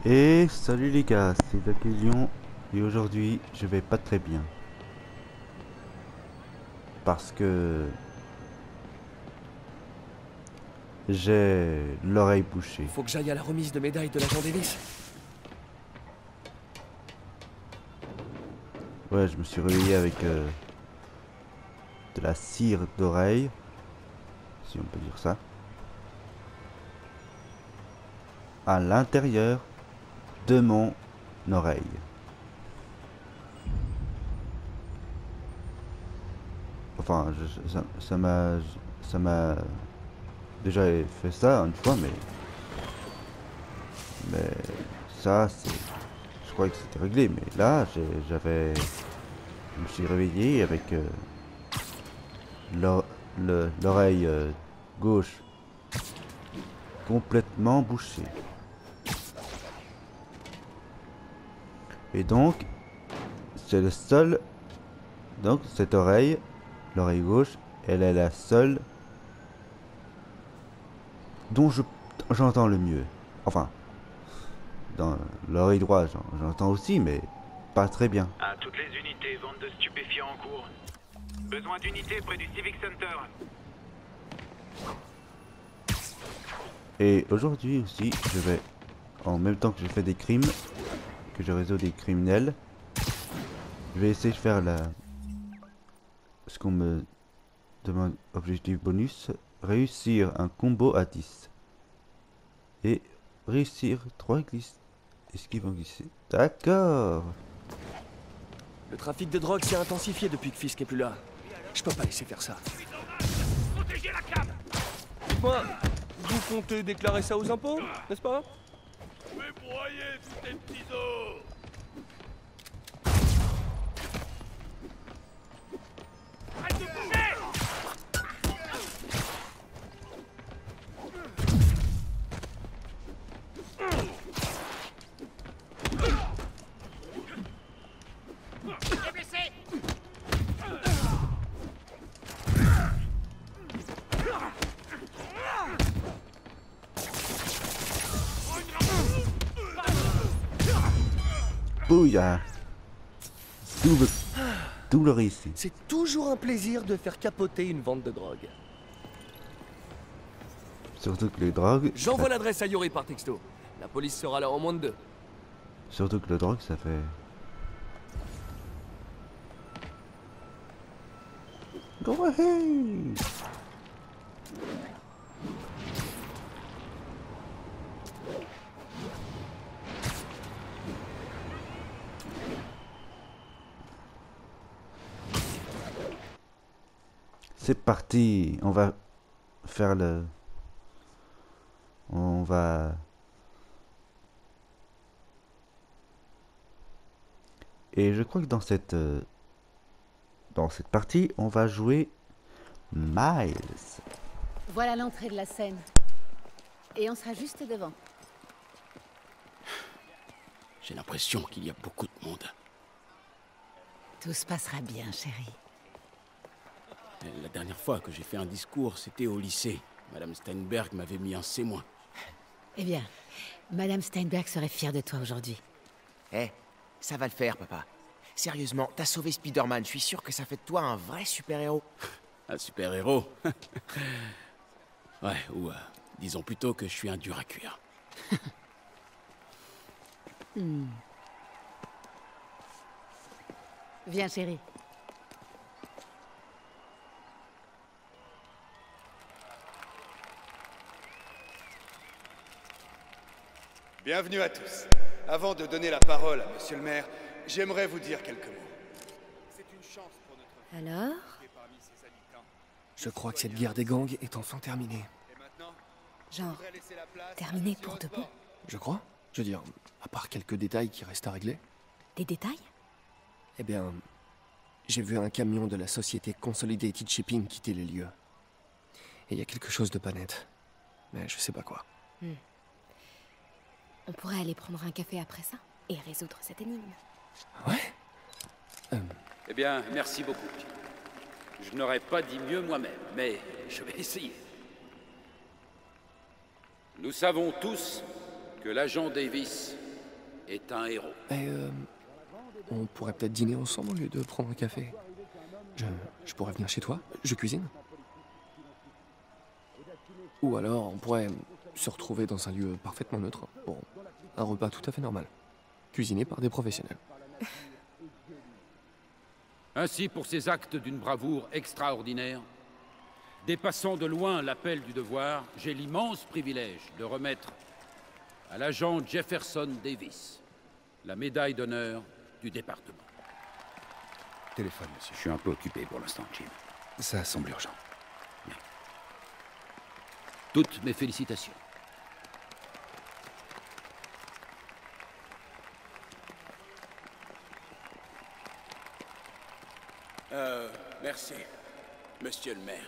Et salut les gars, c'est Lyon et aujourd'hui je vais pas très bien. Parce que j'ai l'oreille bouchée. Faut que j'aille à la remise de médaille de l'agent Davis. Ouais, je me suis réveillé avec de la cire d'oreille, si on peut dire ça, à l'intérieur de mon oreille. Enfin, ça m'a déjà fait ça une fois, mais ça, c'est, je croyais que c'était réglé, mais là, je me suis réveillé avec l'oreille gauche complètement bouchée. Et donc, c'est le seul, donc cette oreille, l'oreille gauche, elle est la seule dont j'entends le mieux. Enfin, dans l'oreille droite, j'entends aussi, mais pas très bien. À toutes les unités, vente de stupéfiants en cours. Besoin d'unités près du Civic Center. Et aujourd'hui aussi, je vais, en même temps que je fais des crimes, que je résous des criminels, je vais essayer de faire ce qu'on me demande, objectif bonus, réussir un combo à 10. Et réussir 3 glisses. Esquive en glissé. D'accord. Le trafic de drogue s'est intensifié depuis que Fisk est plus là. Je peux pas laisser faire ça. Protégez la cave. Dites-moi, vous comptez déclarer ça aux impôts, n'est-ce pas? Je vais broyer tous tes petits os. Arrête de bouger. Il est blessé. Bouya. Double réussi. C'est toujours un plaisir de faire capoter une vente de drogue. Surtout que les drogues. J'envoie l'adresse à Yuri par texto. La police sera là en moins de 2. Surtout que le drogue, ça fait. Go ahead. C'est parti, on va faire le... On va... Et je crois que dans cette partie, on va jouer Miles. Voilà l'entrée de la scène. Et on sera juste devant. J'ai l'impression qu'il y a beaucoup de monde. Tout se passera bien, chérie. La dernière fois que j'ai fait un discours, c'était au lycée. Madame Steinberg m'avait mis un C-. Eh bien, Madame Steinberg serait fière de toi aujourd'hui. Eh, ça va le faire, papa. Sérieusement, t'as sauvé Spider-Man. Je suis sûr que ça fait de toi un vrai super-héros. Un super-héros. Ouais, ou disons plutôt que je suis un dur à cuire. Viens, chérie. Bienvenue à tous. Avant de donner la parole à Monsieur le maire, j'aimerais vous dire quelques mots. C'est une chance pour notre Alors? ville parmi ses habitants. Je crois que cette guerre des gangs est enfin terminée. Et maintenant, je Genre, voudrais laisser la place à terminé Monsieur pour de Osborn. bon? Je crois. Je veux dire, à part quelques détails qui restent à régler. Des détails? Eh bien, j'ai vu un camion de la société Consolidated Shipping quitter les lieux. Et il y a quelque chose de pas net. Mais je sais pas quoi. On pourrait aller prendre un café après ça et résoudre cette énigme. Ouais. Eh bien, merci beaucoup. Je n'aurais pas dit mieux moi-même, mais je vais essayer. Nous savons tous que l'agent Davis est un héros. Et on pourrait peut-être dîner ensemble au lieu de prendre un café. Je pourrais venir chez toi, je cuisine. Ou alors on pourrait se retrouver dans un lieu parfaitement neutre pour un repas tout à fait normal. Cuisiné par des professionnels. Ainsi, pour ces actes d'une bravoure extraordinaire, dépassant de loin l'appel du devoir, j'ai l'immense privilège de remettre à l'agent Jefferson Davis la médaille d'honneur du département. Téléphone, monsieur. Je suis un peu occupé pour l'instant, Jim. Ça semble urgent. Bien. Toutes mes félicitations. Merci, monsieur le maire.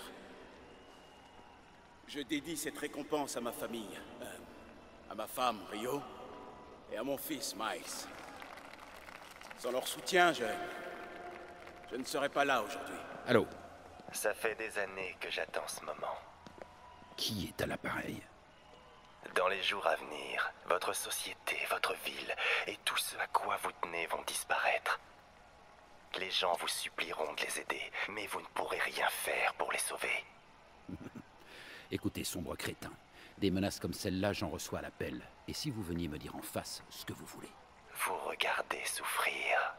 Je dédie cette récompense à ma famille, à ma femme, Rio, et à mon fils, Miles. Sans leur soutien, je ne serais pas là aujourd'hui. Allô? Ça fait des années que j'attends ce moment. Qui est à l'appareil? Dans les jours à venir, votre société, votre ville et tout ce à quoi vous tenez vont disparaître. Les gens vous supplieront de les aider, mais vous ne pourrez rien faire pour les sauver. Écoutez, sombre crétin. Des menaces comme celle-là, j'en reçois à l'appel. Et si vous veniez me dire en face ce que vous voulez? Vous regardez souffrir.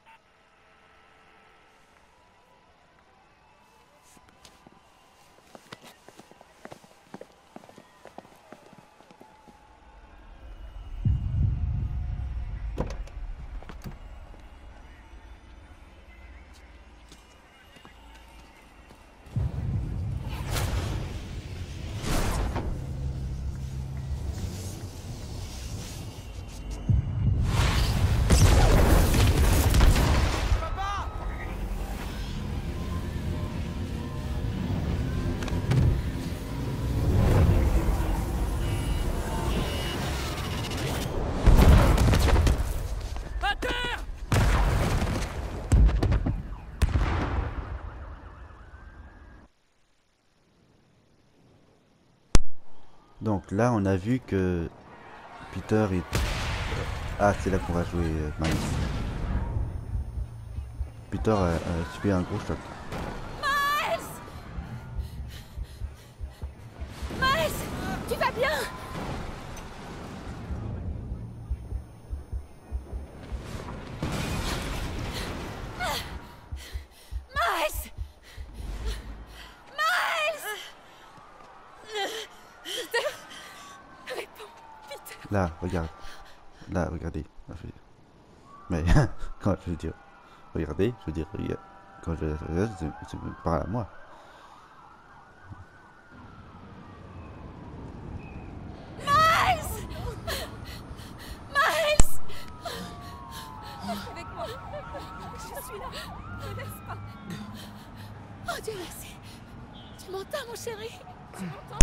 Donc là, on a vu que Peter est... Ah, c'est là qu'on va jouer Miles. Peter a subi un gros choc. Miles! Miles! Tu vas bien? Miles! Là, regarde. Là, regardez. Mais quand je veux dire regardez, je veux dire regarde. Quand je regarde, c'est par à moi. Miles! Miles! Avec moi. Je suis là. Ne laisse pas. Oh Dieu merci. Tu m'entends mon chéri? Tu m'entends?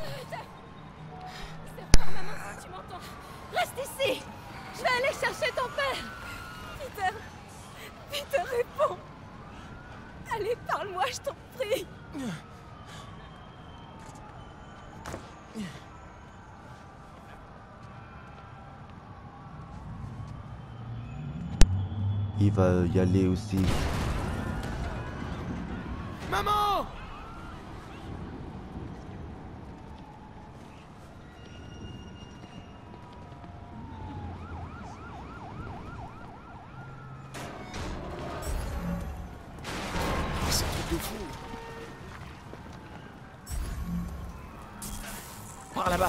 Serre ma main si tu m'entends. Reste ici. Je vais aller chercher ton père. Peter. Peter, réponds. Allez, parle-moi, je t'en prie. Il va y aller aussi. Maman! C'est un truc de fou. Par là-bas.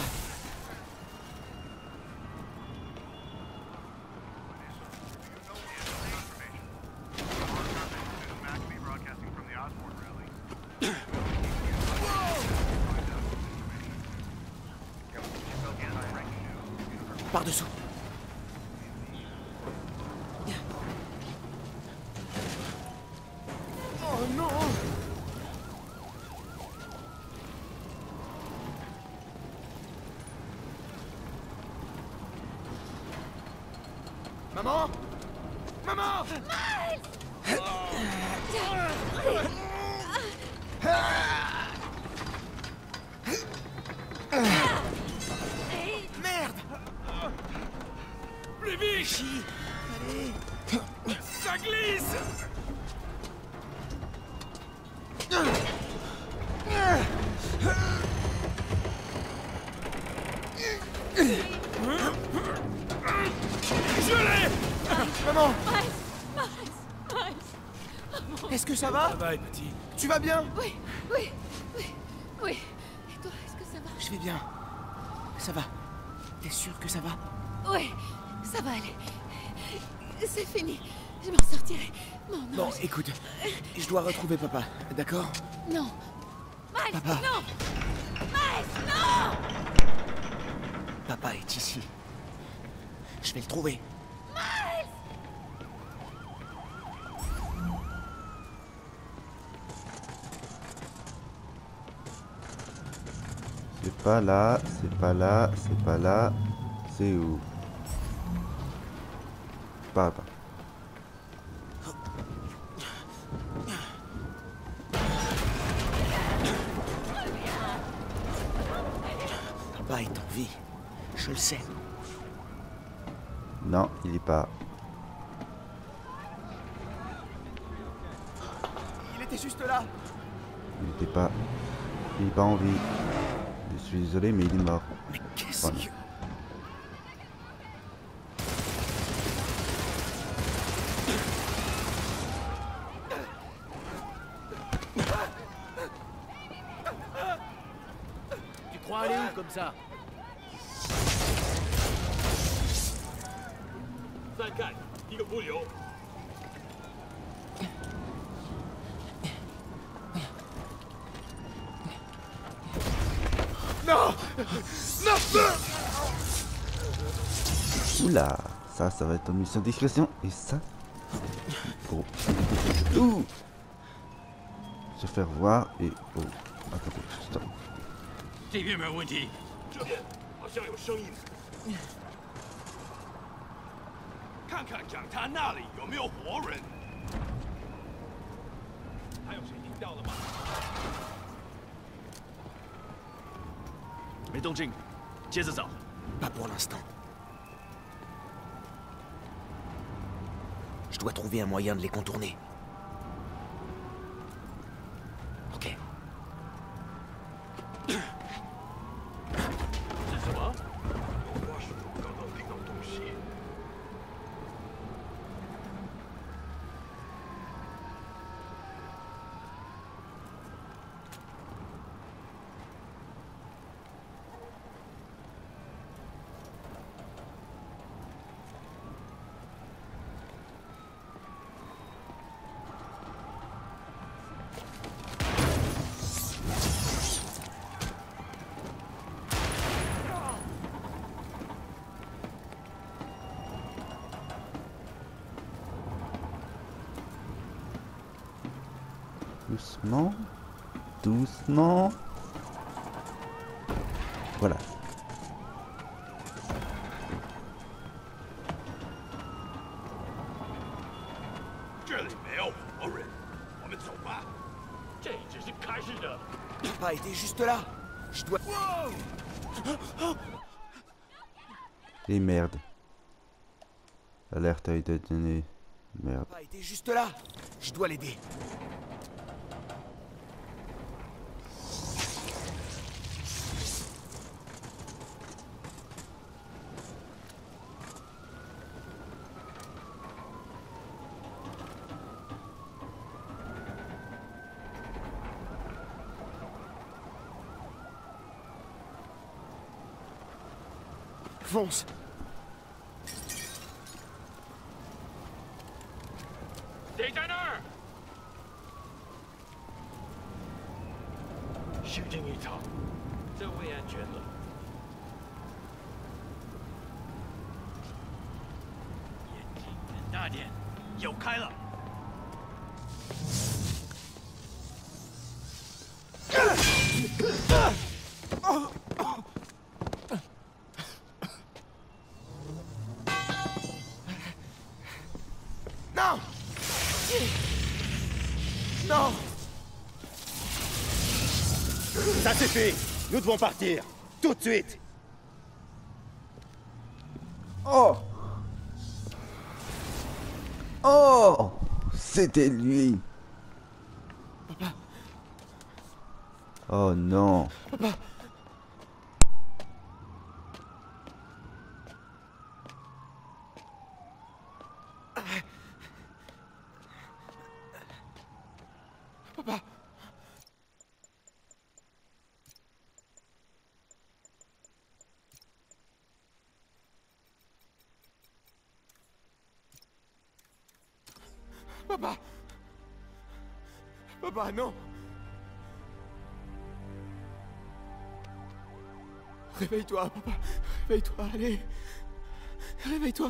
Par-dessous. Oh non! Maman! Maman! Merde! Plus vite! Je l'ai! Maman! Miles! Est-ce que ça va? Ça va, petit. Tu vas bien? Oui. Et toi, est-ce que ça va? Je vais bien. Ça va. T'es sûr que ça va? Oui, ça va aller. C'est fini. Je m'en sortirai. Non. Bon, écoute, je dois retrouver papa, d'accord? Non. Miles, Papa. non! Miles, non! Papa est ici. Je vais le trouver. C'est pas là, c'est pas là, c'est pas là. C'est où? Pas là. Papa est en vie. Je le sais. Non, il est pas. Il était juste là. Il était pas. Il est pas en vie. Je suis désolé, mais il est mort. Mais qu'est-ce Voilà. que... Tu crois aller où comme ça? Oula, ça va être une mission discrétion. Et ça, oh, ouh, se faire voir et oh, attendez, stop. 这边没有问题。 这边好像有声音。看看讲台那里有没有活人。还有谁听到了吗？没动静，接着找。 Pas pour l'instant. Je dois trouver un moyen de les contourner. Ok. 是什么？我是刚刚听到东西。 Doucement, doucement. Voilà. Papa était juste là. Je dois... Et merde. L'alerte a été donnée. Merde. Papa était juste là. Je dois l'aider. Fonce. Non! Non! Ça suffit! Nous devons partir! Tout de suite! Oh! Oh! C'était lui! Papa! Oh non! Papa! Papa! Papa, non! Réveille-toi, papa. Réveille-toi, allez. Réveille-toi.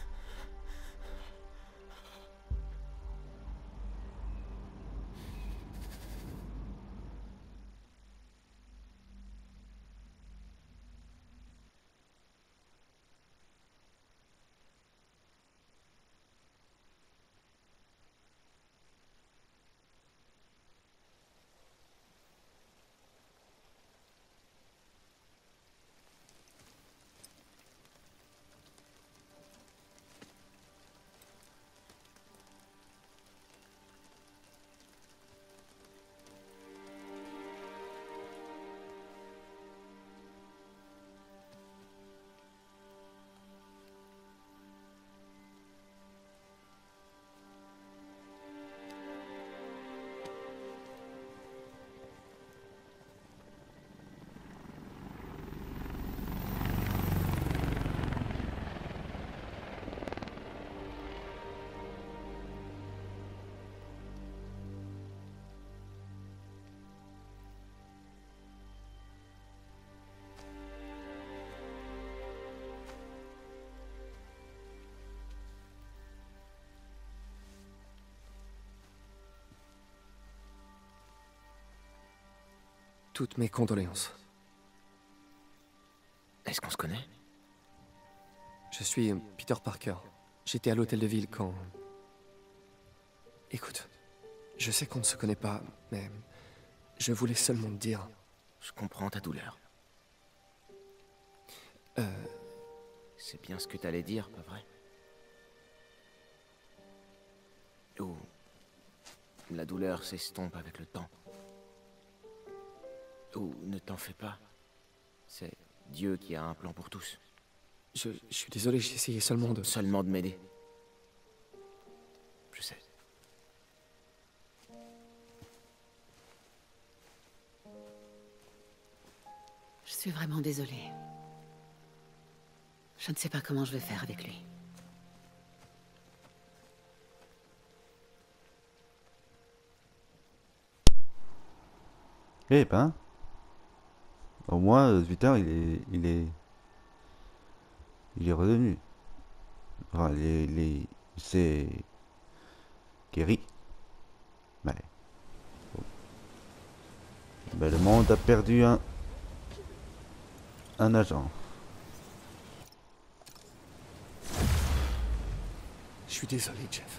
Toutes mes condoléances. Est-ce qu'on se connaît? Je suis Peter Parker. J'étais à l'hôtel de ville quand... Écoute, je sais qu'on ne se connaît pas, mais je voulais seulement te dire... Je comprends ta douleur. C'est bien ce que t'allais dire, pas vrai? Ou... la douleur s'estompe avec le temps. Ou ne t'en fais pas. C'est Dieu qui a un plan pour tous. Je suis désolé, j'ai essayé seulement de... Seulement de m'aider. Je sais. Je suis vraiment désolée. Je ne sais pas comment je vais faire avec lui. Eh ben... Au moins, Peter, il est revenu. Enfin, il s'est guéri. Mais... bon. Ben, le monde a perdu un agent. Je suis désolé, Jeff.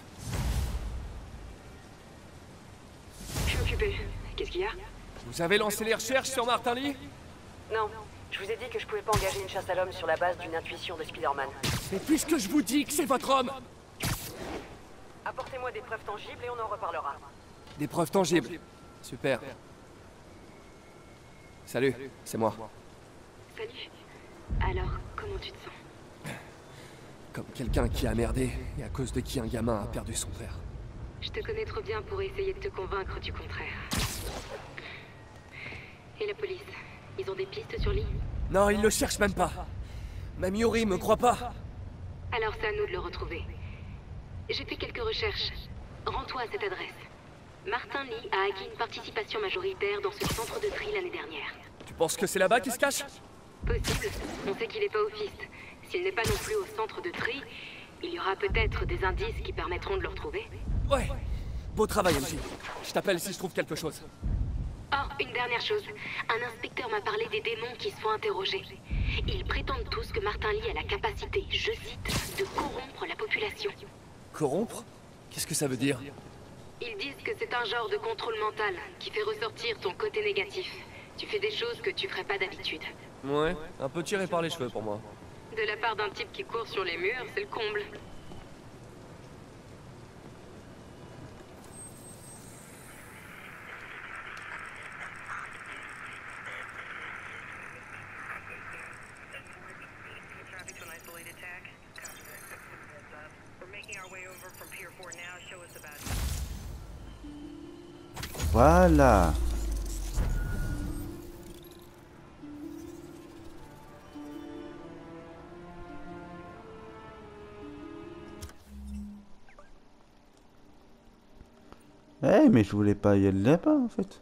Je suis occupé. Qu'est-ce qu'il y a? Vous avez lancé les recherches sur Martin Lee? Non. Je vous ai dit que je pouvais pas engager une chasse à l'homme sur la base d'une intuition de Spider-Man. Mais puisque je vous dis que c'est votre homme! Apportez-moi des preuves tangibles et on en reparlera. Des preuves tangibles. Super. Salut, c'est moi. Salut. Alors, comment tu te sens? Comme quelqu'un qui a merdé et à cause de qui un gamin a perdu son père. Je te connais trop bien pour essayer de te convaincre du contraire. Et la police? Ils ont des pistes sur Lee? Non, ils le cherchent même pas. Même Yuri me croit pas. Alors c'est à nous de le retrouver. J'ai fait quelques recherches. Rends-toi à cette adresse. Martin Lee a acquis une participation majoritaire dans ce centre de tri l'année dernière. Tu penses que c'est là-bas qu'il se cache? Possible. On sait qu'il n'est pas au Fist. S'il n'est pas non plus au centre de tri, il y aura peut-être des indices qui permettront de le retrouver. Ouais. Beau travail, MJ. Je t'appelle si je trouve quelque chose. Oh, une dernière chose. Un inspecteur m'a parlé des démons qui se font interroger. Ils prétendent tous que Martin Lee a la capacité, je cite, de corrompre la population. Corrompre? Qu'est-ce que ça veut dire? Ils disent que c'est un genre de contrôle mental qui fait ressortir ton côté négatif. Tu fais des choses que tu ferais pas d'habitude. Ouais, un peu tiré par les cheveux pour moi. De la part d'un type qui court sur les murs, c'est le comble. Voilà. Eh, mais je voulais pas y aller là-bas en fait.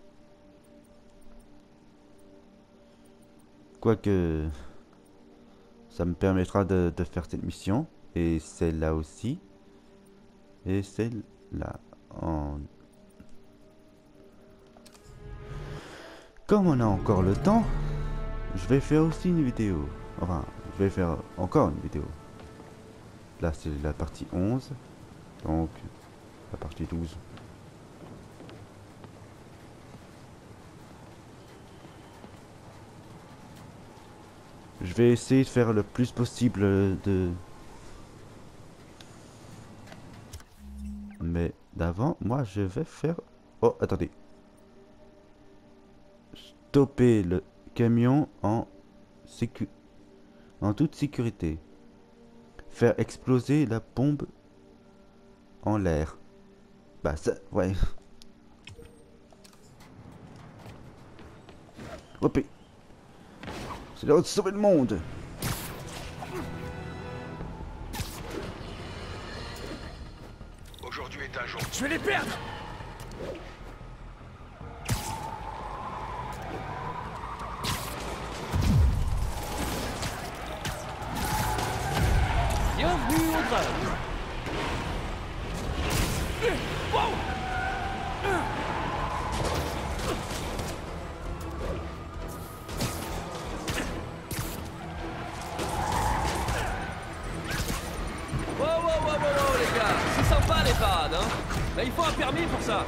Quoique, ça me permettra de faire cette mission. Et celle-là aussi. Et celle-là. Comme on a encore le temps, je vais faire aussi une vidéo. Enfin, je vais faire encore une vidéo. Là, c'est la partie 11. Donc, la partie 12. Je vais essayer de faire le plus possible de... Mais d'avant, moi, je vais faire... Oh, attendez. Stopper le camion en toute sécurité. Faire exploser la bombe en l'air. Bah ça, ouais. Hop. C'est l'heure de sauver le monde. Aujourd'hui est un jour. Je vais les perdre. Bienvenue au drame. Wow, les gars, c'est sympa les parades, hein. Mais il faut un permis pour ça.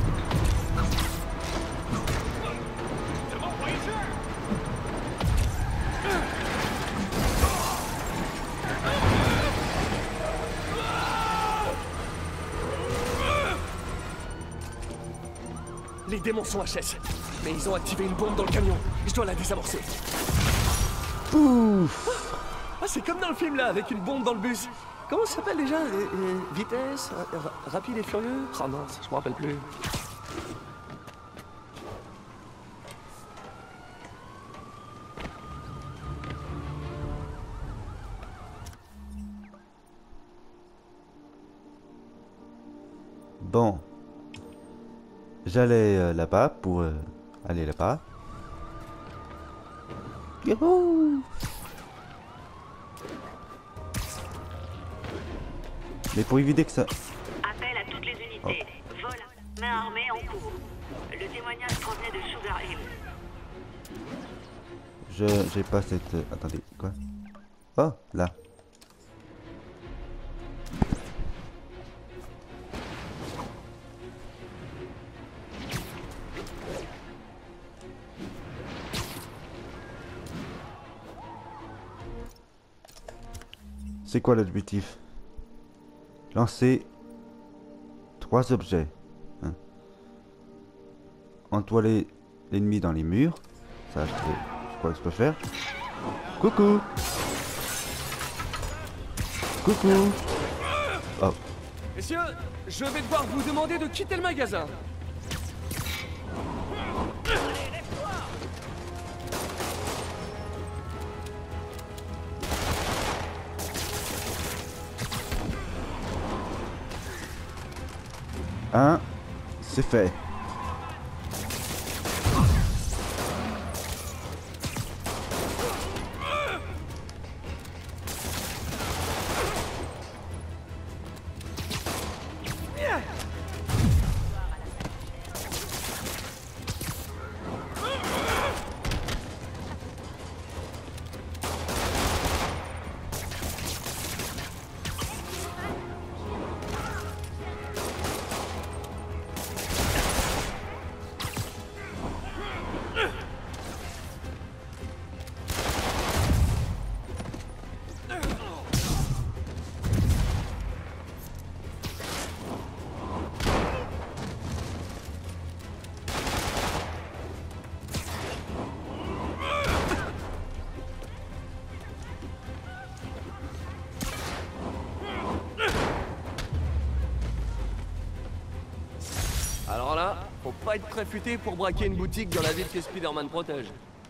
Les démons sont HS, mais ils ont activé une bombe dans le camion. Je dois la désamorcer. Pouf. Ah, c'est comme dans le film là, avec une bombe dans le bus. Comment ça s'appelle déjà Vitesse Rapide et Furieux. Ah non, je me rappelle plus. Bon. J'allais là-bas pour aller là-bas. Youhou! Mais pour éviter que ça... Appel à toutes les unités. Vol à main armée en cours. Le témoignage provenait de Sugar Hill. J'ai pas cette... Attendez, quoi? Oh, là. C'est quoi l'objectif? Lancer 3 objets. Hein. Entoiler l'ennemi dans les murs. Ça, je crois que je peux faire. Coucou. Coucou. Oh. Messieurs, je vais devoir vous demander de quitter le magasin. C'est fait. Alors là, faut pas être très futé pour braquer une boutique dans la ville que Spider-Man protège.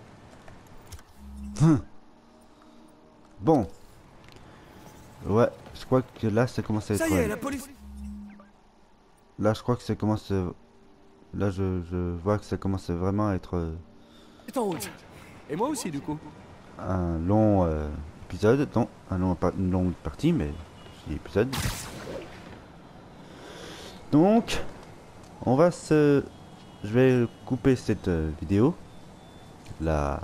Bon. Ouais, je crois que là ça commence à être... Ça y est, la police... là je crois que ça commence... là je vois que ça commence vraiment à être C'est en route. Et moi aussi, du coup. un long épisode. Non, une longue partie, mais je dis épisode. Donc, on va se... Je vais couper cette vidéo. Là...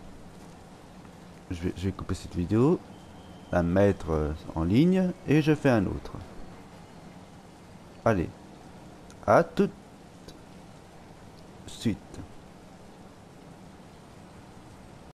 Je vais couper cette vidéo, la mettre en ligne et je fais un autre. Allez, à tout de suite.